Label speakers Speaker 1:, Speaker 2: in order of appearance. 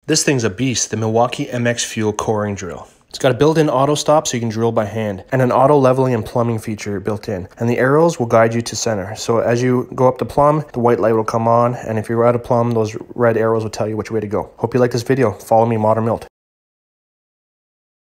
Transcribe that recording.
Speaker 1: This thing's a beast, the Milwaukee MX FUEL Coring Drill. It's got a built-in auto stop so you can drill by hand, and an auto leveling and plumbing feature built in. And the arrows will guide you to center. So as you go up the plumb, the white light will come on, and if you're out of plumb, those red arrows will tell you which way to go. Hope you like this video. Follow me, Modernmilt.